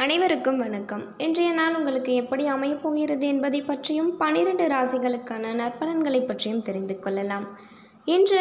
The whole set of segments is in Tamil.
அனைவருக்கும் வணக்கம். இன்றைய நாள் உங்களுக்கு எப்படி அமையப் போகிறது என்பதை பற்றியும் 12 ராசிகளுக்கான நற்பலன்களை பற்றியும் தெரிந்து கொள்ளலாம். இன்று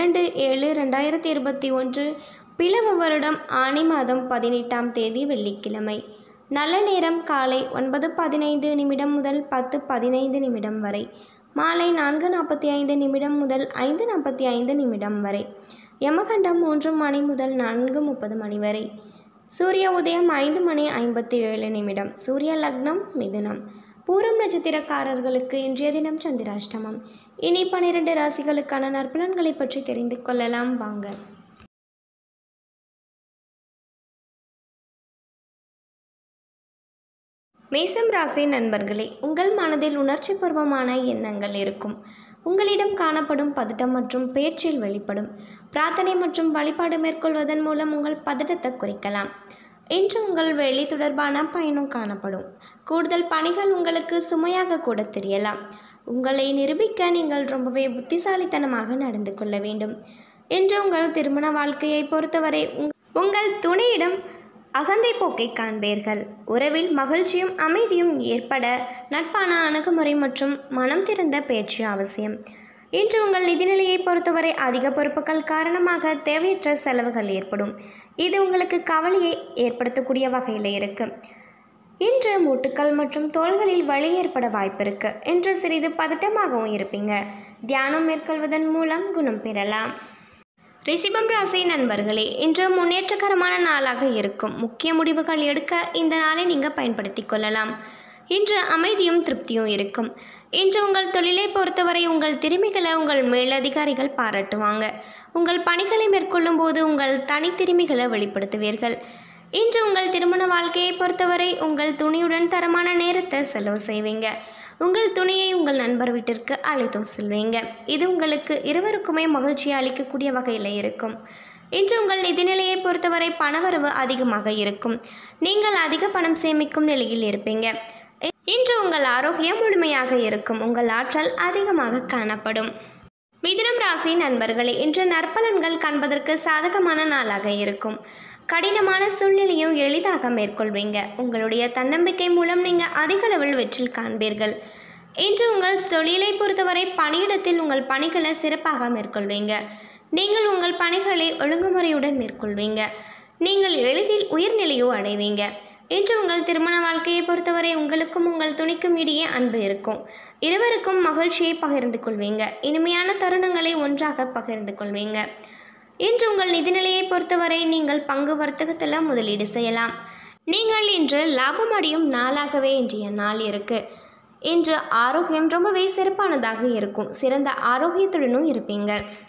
2/7/2021 பிளவ வருடம் ஆனி மாதம் 18ஆம் தேதி வெள்ளிக்கிழமை. நல்ல நேரம் காலை 9:15 முதல் 10:15 வரை, மாலை 4:45 முதல் 5:45 வரை, யமகண்டம் 3 மணி முதல் 4:30 வரை, சூரிய உதயம் 5:57. சூரிய லக்னம் மிதுனம். பூரம் நட்சத்திரக்காரர்களுக்கு இன்றைய தினம் சந்திராஷ்டமம். இனி 12 ராசிகளுக்கான நற்பலன்களை பற்றி தெரிந்து கொள்ளலாம் வாங்க. மேசம் ராசி நண்பர்களே, உங்கள் மனதில் உணர்ச்சி பூர்வமான எண்ணங்கள் இருக்கும். உங்களிடம் காணப்படும் பதட்டம் மற்றும் பேச்சில் வெளிப்படும். பிரார்த்தனை மற்றும் வழிபாடு மேற்கொள்வதன் மூலம் உங்கள் பதட்டத்தை குறைக்கலாம். இன்று உங்கள் வேலை தொடர்பான பயணம் காணப்படும். கூடுதல் பணிகள் உங்களுக்கு சுமையாக கூட தெரியலாம். உங்களை நிரூபிக்க நீங்கள் ரொம்பவே புத்திசாலித்தனமாக நடந்து கொள்ள வேண்டும். இன்று உங்கள் திருமண வாழ்க்கையை பொறுத்தவரை உங்கள் துணையிடம் அகந்தை போக்கை காண்பீர்கள். உறவில் மகிழ்ச்சியும் அமைதியும் ஏற்பட நட்பான அணுகுமுறை மற்றும் மனம் திறந்த பேச்சு அவசியம். இன்று உங்கள் நிதிநிலையை பொறுத்தவரை அதிக பொறுப்புகள் காரணமாக தேவையற்ற செலவுகள் ஏற்படும். இது உங்களுக்கு கவலையை ஏற்படுத்தக்கூடிய வகையில் இருக்கு. இன்று மூட்டுக்கள் மற்றும் தோள்களில் வலி ஏற்பட வாய்ப்பு இருக்கு. இன்று சிறிது பதட்டமாகவும் இருப்பீங்க. தியானம் மேற்கொள்வதன் மூலம் குணம் பெறலாம். ரிஷபம் ராசி நண்பர்களே, இன்று முன்னேற்றகரமான நாளாக இருக்கும். முக்கிய முடிவுகள் எடுக்க இந்த நாளை நீங்கள் பயன்படுத்தி கொள்ளலாம். இன்று அமைதியும் திருப்தியும் இருக்கும். இன்று உங்கள் தொழிலை பொறுத்தவரை உங்கள் திறமைகளை உங்கள் மேலதிகாரிகள் பாராட்டுவாங்க. உங்கள் பணிகளை மேற்கொள்ளும் போது உங்கள் தனித்திறமைகளை வெளிப்படுத்துவீர்கள். இன்று உங்கள் திருமண வாழ்க்கையை பொறுத்தவரை உங்கள் துணையுடன் தரமான நேரத்தை செலவு செய்வீங்க. உங்கள் துணையை உங்கள் நண்பர் வீட்டிற்கு அழைத்தும் செல்வீங்க. இது உங்களுக்கு இருவருக்குமே மகிழ்ச்சியை அளிக்கக்கூடிய வகையில் இருக்கும். இன்று உங்கள் நிதிநிலையை பொறுத்தவரை பணவரவு அதிகமாக இருக்கும். நீங்கள் அதிக பணம் சேமிக்கும் நிலையில் இருப்பீங்க. இன்று உங்கள் ஆரோக்கியம் முழுமையாக இருக்கும். உங்கள் ஆற்றல் அதிகமாக காணப்படும். மிதுனம் ராசி நண்பர்களே, இன்று நற்பலன்கள் காண்பதற்கு சாதகமான நாளாக இருக்கும். கடினமான சூழ்நிலையும் எளிதாக மேற்கொள்வீங்க. உங்களுடைய தன்னம்பிக்கை மூலம் நீங்கள் அதிக அளவில் வெற்றி காண்பீர்கள். இன்று உங்கள் தொழிலை பொறுத்தவரை பணியிடத்தில் உங்கள் பணிகளை சிறப்பாக மேற்கொள்வீங்க. நீங்கள் உங்கள் பணிகளை ஒழுங்குமுறையுடன் மேற்கொள்வீங்க. நீங்கள் எளிதில் உயர்நிலையோ அடைவீங்க. இன்று உங்கள் திருமண வாழ்க்கையை பொறுத்தவரை உங்களுக்கும் உங்கள் துணைக்கும் இடையே அன்பு இருக்கும். இருவருக்கும் மகிழ்ச்சியை பகிர்ந்து கொள்வீங்க. இனிமையான தருணங்களை ஒன்றாக பகிர்ந்து கொள்வீங்க. இன்று உங்கள் நிதிநிலையை பொறுத்தவரை நீங்கள் பங்கு வர்த்தகத்தில் முதலீடு செய்யலாம். நீங்கள் இன்று லாபம் அடையும் நாளாகவே இன்றைய நாள் இருக்கு. இன்று ஆரோக்கியம் ரொம்பவே சிறப்பானதாக இருக்கும். சிறந்த ஆரோக்கியத்துடனும் இருப்பீங்க.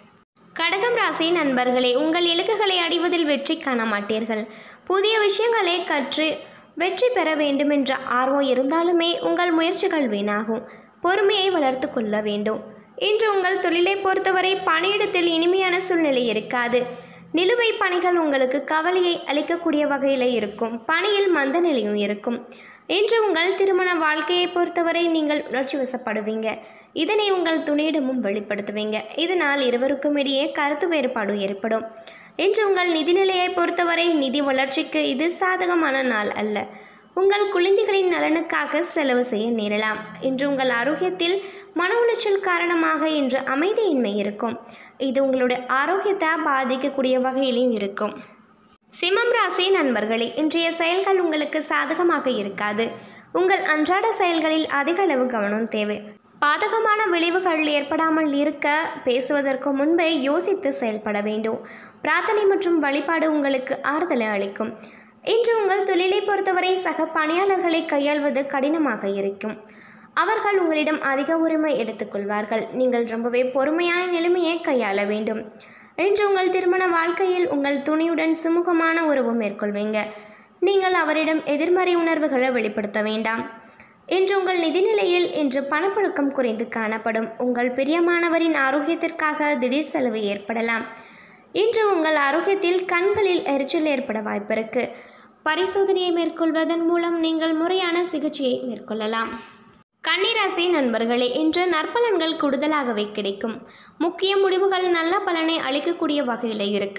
கடகம் ராசி நண்பர்களே, உங்கள் இலக்குகளை அடைவதில் வெற்றி காண மாட்டீர்கள். புதிய விஷயங்களை கற்று வெற்றி பெற வேண்டுமென்ற ஆர்வம் இருந்தாலுமே உங்கள் முயற்சிகள் வீணாகும். பொறுமையை வளர்த்து கொள்ள வேண்டும். இன்று உங்கள் தொழிலை பொறுத்தவரை பணியிடத்தில் இனிமையான சூழ்நிலை இருக்காது. நிலுவை பணிகள் உங்களுக்கு கவலையை அளிக்கக்கூடிய வகையில் இருக்கும். பணியில் மந்த நிலையும் இருக்கும். இன்று உங்கள் திருமண வாழ்க்கையை பொறுத்தவரை நீங்கள் உணர்ச்சி வசப்படுவீங்க. இதனை உங்கள் துணையிடமும் வெளிப்படுத்துவீங்க. இதனால் இருவருக்கும் இடையே கருத்து வேறுபாடு ஏற்படும். இன்று உங்கள் நிதிநிலையை பொறுத்தவரை நிதி வளர்ச்சிக்கு இது சாதகமான நாள் அல்ல. உங்கள் குழந்தைகளின் நலனுக்காக செலவு செய்ய நேரலாம். இன்று உங்கள் ஆரோக்கியத்தில் மன உளைச்சல் காரணமாக இன்று அமைதியின்மை இருக்கும். இது உங்களுடைய ஆரோக்கியத்தை பாதிக்கக்கூடிய வகையிலும் இருக்கும். சிம்மம் ராசி நண்பர்களே, இன்றைய செயல்கள் உங்களுக்கு சாதகமாக இருக்காது. உங்கள் அன்றாட செயல்களில் அதிக அளவு கவனம் தேவை. பாதகமான விளைவுகள் ஏற்படாமல் இருக்க பேசுவதற்கு முன்பே யோசித்து செயல்பட வேண்டும். பிரார்த்தனை மற்றும் வழிபாடு உங்களுக்கு ஆறுதலை அளிக்கும். இன்று உங்கள் தொழிலை பொறுத்தவரை சக பணியாளர்களை கையாள்வது கடினமாக இருக்கும். அவர்கள் உங்களிடம் அதிக உரிமை எடுத்துக்கொள்வார்கள். நீங்கள் ரொம்பவே பொறுமையான நிலைமையை கையாள வேண்டும். இன்று உங்கள் திருமண வாழ்க்கையில் உங்கள் துணையுடன் சுமூகமான உறவு மேற்கொள்வீங்க. நீங்கள் அவரிடம் எதிர்மறை உணர்வுகளை வெளிப்படுத்த வேண்டாம். இன்று உங்கள் நிதிநிலையில் இன்று பணப்புழக்கம் குறைந்து காணப்படும். உங்கள் பிரியமானவரின் ஆரோக்கியத்திற்காக திடீர் செலவு ஏற்படலாம். இன்று உங்கள் ஆரோக்கியத்தில் கண்களில் எரிச்சல் ஏற்பட வாய்ப்பிருக்கு. பரிசோதனையை மேற்கொள்வதன் மூலம் நீங்கள் முறையான சிகிச்சையை மேற்கொள்ளலாம். கன்னிராசி நண்பர்களே, இன்று நற்பலன்கள் கூடுதலாகவே கிடைக்கும். முக்கிய முடிவுகள் நல்ல பலனை அளிக்கக்கூடிய வகையில் இருக்கு.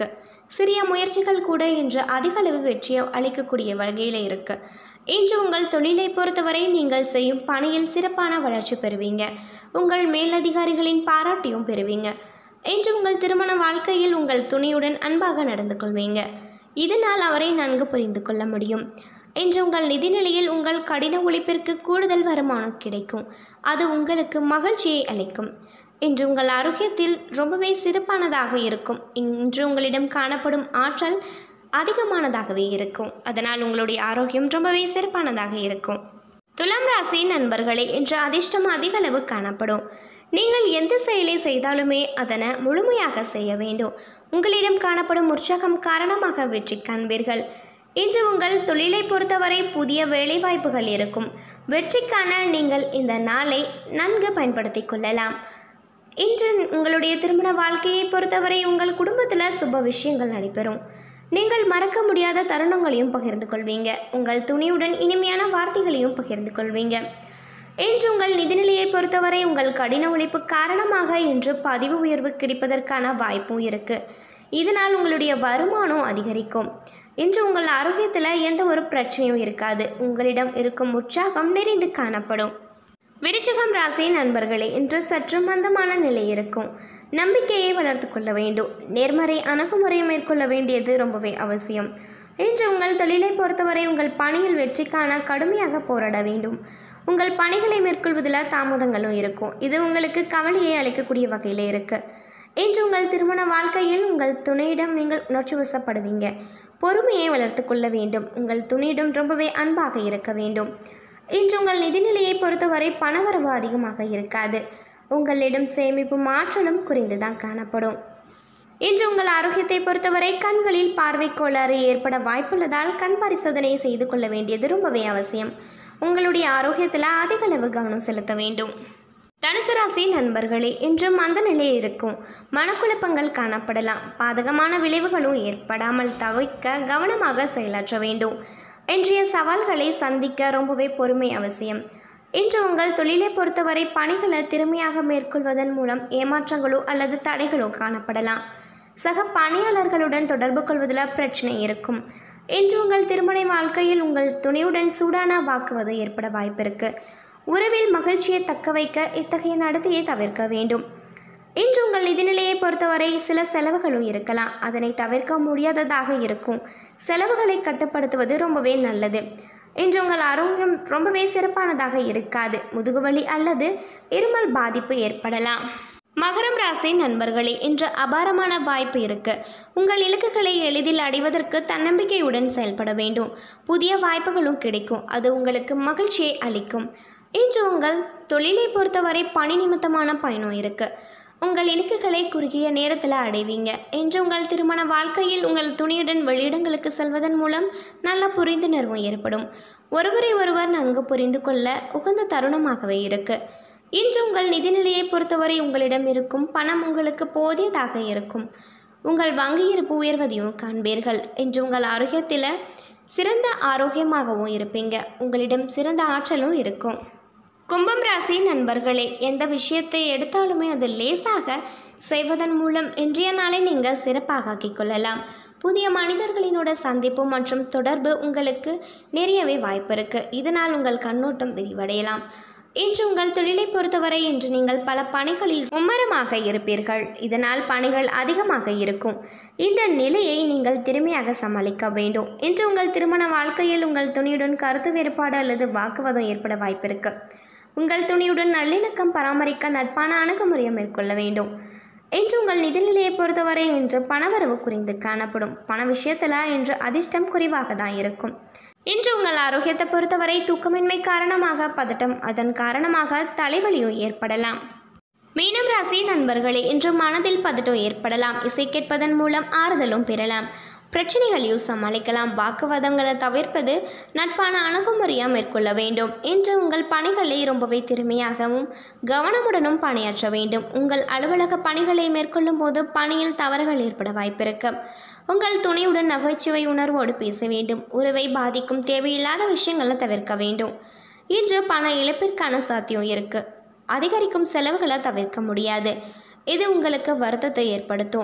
சிறிய முயற்சிகள் கூட இன்று அதிகளவு வெற்றியை அளிக்கக்கூடிய வகையில் இருக்குது. இன்று உங்கள் தொழிலை பொறுத்தவரை நீங்கள் செய்யும் பணியில் சிறப்பான வளர்ச்சி பெறுவீங்க. உங்கள் மேலதிகாரிகளின் பாராட்டியும் பெறுவீங்க. இன்று உங்கள் திருமண வாழ்க்கையில் உங்கள் துணையுடன் அன்பாக நடந்து கொள்வீங்க. இதனால் அவரை நன்கு புரிந்து கொள்ள முடியும். இன்று உங்கள் நிதிநிலையில் உங்கள் கடின உழைப்பிற்கு கூடுதல் வருமானம் கிடைக்கும். அது உங்களுக்கு மகிழ்ச்சியை அளிக்கும். இன்று உங்கள் ஆரோக்கியத்தில் ரொம்பவே சிறப்பானதாக இருக்கும். இன்று உங்களிடம் காணப்படும் ஆற்றல் அதிகமானதாகவே இருக்கும். அதனால் உங்களுடைய ஆரோக்கியம் ரொம்பவே சிறப்பானதாக இருக்கும். துலாம் ராசி நண்பர்களே, இன்று அதிர்ஷ்டம் அதிகளவு காணப்படும். நீங்கள் எந்த செயலை செய்தாலுமே அதனை முழுமையாக செய்ய வேண்டும். உங்களிடம் காணப்படும் உற்சாகம் காரணமாக வெற்றி காண்பீர்கள். இன்று உங்கள் தொழிலை பொறுத்தவரை புதிய வேலைவாய்ப்புகள் இருக்கும். வெற்றிக்கான நீங்கள் இந்த நாளை நன்கு பயன்படுத்தி கொள்ளலாம். இன்று உங்களுடைய திருமண வாழ்க்கையை பொறுத்தவரை உங்கள் குடும்பத்தில் சுப விஷயங்கள் நடைபெறும். நீங்கள் மறக்க முடியாத தருணங்களையும் பகிர்ந்து கொள்வீங்க. உங்கள் துணியுடன் இனிமையான வார்த்தைகளையும் பகிர்ந்து கொள்வீங்க. இன்று உங்கள் நிதிநிலையை பொறுத்தவரை உங்கள் கடின உழைப்பு காரணமாக இன்று பதிவு உயர்வு கிடைப்பதற்கான வாய்ப்பும் இருக்குது. இதனால் உங்களுடைய வருமானம் அதிகரிக்கும். இன்று உங்கள் ஆரோக்கியத்தில் எந்த ஒரு பிரச்சனையும் இருக்காது. உங்களிடம் இருக்கும் உற்சாகம் நிறைந்து காணப்படும். விருச்சிகம் ராசி நண்பர்களே, இன்று சற்று மந்தமான நிலை இருக்கும். நம்பிக்கையை வளர்த்து கொள்ள வேண்டும். நேர்மறை அணுகுமுறையை மேற்கொள்ள வேண்டியது ரொம்பவே அவசியம். இன்று உங்கள் தொழிலை பொறுத்தவரை உங்கள் பணியில் வெற்றிக்கான கடுமையாக போராட வேண்டும். உங்கள் பணிகளை மேற்கொள்வதில் தாமதங்களும் இருக்கும். இது உங்களுக்கு கவலையை அளிக்கக்கூடிய வகையில் இருக்குது. இன்று உங்கள் திருமண வாழ்க்கையில் உங்கள் துணையிடம் நீங்கள் உணர்ச்சி வசப்படுவீங்க. பொறுமையை வளர்த்து கொள்ள வேண்டும். உங்கள் துணையிடம் ரொம்பவே அன்பாக இருக்க வேண்டும். இன்று உங்கள் நிதிநிலையை பொறுத்தவரை பணவரவு அதிகமாக இருக்காது. உங்களிடம் சேமிப்பு ஆற்றலும் குறைந்துதான் காணப்படும். இன்று உங்கள் ஆரோக்கியத்தை பொறுத்தவரை கண்களில் பார்வை கோளாறு ஏற்பட வாய்ப்புள்ளதால் கண் பரிசோதனை செய்து கொள்ள வேண்டியது ரொம்பவே அவசியம். உங்களுடைய ஆரோக்கியத்தில் அதிகளவு கவனம் செலுத்த வேண்டும். தனுசு ராசி நண்பர்களே, இன்று மந்த நிலை இருக்கும். மனக்குழப்பங்கள் காணப்படலாம். பாதகமான விளைவுகளும் ஏற்படாமல் தவிர்க்க கவனமாக செயலாற்ற வேண்டும். இன்றைய சவால்களை சந்திக்க ரொம்பவே பொறுமை அவசியம். இன்று உங்கள் தொழிலை பொறுத்தவரை பணிகளை திறமையாக மேற்கொள்வதன் மூலம் ஏமாற்றங்களோ அல்லது தடைகளோ காணப்படலாம். சக பணியாளர்களுடன் தொடர்பு கொள்வதில் பிரச்சனை இருக்கும். இன்று உங்கள் திருமண வாழ்க்கையில் உங்கள் துணையுடன் சூடான வாக்குவது ஏற்பட வாய்ப்பிருக்கு. உறவில் மகிழ்ச்சியை தக்க வைக்க இத்தகைய நடத்தையை தவிர்க்க வேண்டும். இன்று உங்கள் நிதிநிலையை பொறுத்தவரை சில செலவுகளும் இருக்கலாம். அதனை தவிர்க்க முடியாததாக இருக்கும். செலவுகளை கட்டுப்படுத்துவது ரொம்பவே நல்லது. இன்று உங்கள் ஆரோக்கியம் ரொம்பவே சிறப்பானதாக இருக்காது. முதுகுவலி அல்லது இருமல் பாதிப்பு ஏற்படலாம். மகரம் ராசி நண்பர்களே, இன்று அபாரமான வாய்ப்பு இருக்கு. உங்கள் இலக்குகளை எளிதில் அடைவதற்கு தன்னம்பிக்கையுடன் செயல்பட வேண்டும். புதிய வாய்ப்புகளும் கிடைக்கும். அது உங்களுக்கு மகிழ்ச்சியை அளிக்கும். இன்று உங்கள் தொழிலை பொறுத்தவரை பணி நிமித்தமான பயணம் இருக்கு. உங்கள் இலக்குகளை குறுகிய நேரத்தில் அடைவீங்க. இன்று உங்கள் திருமண வாழ்க்கையில் உங்கள் துணையுடன் வெளியிடங்களுக்கு செல்வதன் மூலம் நல்ல புரிந்துணர்வும் ஏற்படும். ஒருவரை ஒருவர் நன்கு புரிந்து கொள்ள உகந்த தருணமாகவே இருக்கு. இன்று உங்கள் நிதிநிலையை பொறுத்தவரை உங்களிடம் இருக்கும் பணம் உங்களுக்கு போதியதாக இருக்கும். உங்கள் வங்கி இருப்பு உயர்வதையும் காண்பீர்கள். இன்று உங்கள் ஆரோக்கியத்தில் சிறந்த ஆரோக்கியமாகவும் இருப்பீங்க. உங்களிடம் சிறந்த ஆற்றலும் இருக்கும். கும்பம் ராசி நண்பர்களே, எந்த விஷயத்தை எடுத்தாலுமே அது லேசாக செய்வதன் மூலம் இன்றைய நாளை நீங்கள் சிறப்பாக ஆக்கிக் கொள்ளலாம். புதிய மனிதர்களினோட சந்திப்பு மற்றும் தொடர்பு உங்களுக்கு நிறையவே வாய்ப்பு இருக்குது. இதனால் உங்கள் கண்ணோட்டம் விரிவடையலாம். இன்று உங்கள் தொழிலை பொறுத்தவரை இன்று நீங்கள் பல பணிகளில் மும்முரமாக இருப்பீர்கள். இதனால் பணிகள் அதிகமாக இருக்கும். இந்த நிலையை நீங்கள் திறமையாக சமாளிக்க வேண்டும். இன்று உங்கள் திருமண வாழ்க்கையில் உங்கள் துணையுடன் கருத்து வேறுபாடு அல்லது வாக்குவாதம் ஏற்பட வாய்ப்பு இருக்கு. உங்கள் துணியுடன் நல்லிணக்கம் பராமரிக்க நட்பான அணுகுமுறையை மேற்கொள்ள வேண்டும். இன்று உங்கள் நிதிநிலையை பொறுத்தவரை இன்று பணவரவு குறைந்து காணப்படும். பண விஷயத்தில் இன்று அதிர்ஷ்டம் குறைவாக தான் இருக்கும். இன்று உங்கள் ஆரோக்கியத்தை பொறுத்தவரை தூக்கமின்மை காரணமாக பதட்டம், அதன் காரணமாக தலைவலியும் ஏற்படலாம். மீனம் ராசி நண்பர்களே, இன்று மனதில் பதட்டம் ஏற்படலாம். இசை கேட்பதன் மூலம் ஆறுதலும் பெறலாம். பிரச்சனைகளையும் சமாளிக்கலாம். வாக்குவாதங்களை தவிர்ப்பது நட்பான அணுகுமுறையாக மேற்கொள்ள வேண்டும். இன்று உங்கள் பணிகளை ரொம்பவே திறமையாகவும் கவனமுடனும் பணியாற்ற வேண்டும். உங்கள் அலுவலக பணிகளை மேற்கொள்ளும் போது பணியில் தவறுகள் ஏற்பட வாய்ப்பிருக்கு. உங்கள் துணையுடன் நகைச்சுவை உணர்வோடு பேச வேண்டும். உறவை பாதிக்கும் தேவையில்லாத விஷயங்களை தவிர்க்க வேண்டும். இன்று பண இழப்பிற்கான சாத்தியம் இருக்கு. அதிகரிக்கும் செலவுகளை தவிர்க்க முடியாது. இது உங்களுக்கு வருத்தத்தை ஏற்படுத்தும்.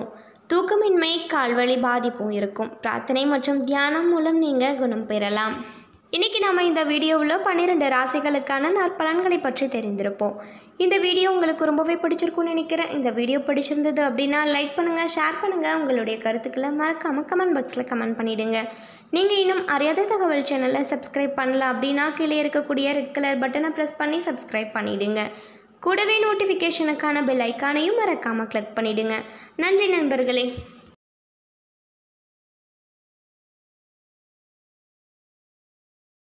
தூக்கமின்மை, கால்வலி பாதிப்பும் இருக்கும். பிரார்த்தனை மற்றும் தியானம் மூலம் நீங்கள் குணம் பெறலாம். இன்றைக்கி நம்ம இந்த வீடியோவில் 12 ராசிகளுக்கான நற்பலன்களை பற்றி தெரிந்திருப்போம். இந்த வீடியோ உங்களுக்கு ரொம்பவே பிடிச்சிருக்குன்னு நினைக்கிறேன். இந்த வீடியோ பிடிச்சிருந்தது அப்படின்னா லைக் பண்ணுங்கள், ஷேர் பண்ணுங்கள். உங்களுடைய கருத்துக்களை மறக்காமல் கமெண்ட் பாக்ஸில் கமெண்ட் பண்ணிவிடுங்க. நீங்கள் இன்னும் அறியாத தகவல் சேனலை சப்ஸ்கிரைப் பண்ணல அப்படின்னா கீழே இருக்கக்கூடிய ரெட் கலர் பட்டனை ப்ரெஸ் பண்ணி சப்ஸ்கிரைப் பண்ணிவிடுங்க. கூடவே நோட்டிஃபிகேஷனுக்கான பெல் ஐக்கானையும் மறக்காமல் கிளிக் பண்ணிவிடுங்க. நன்றி நண்பர்களே.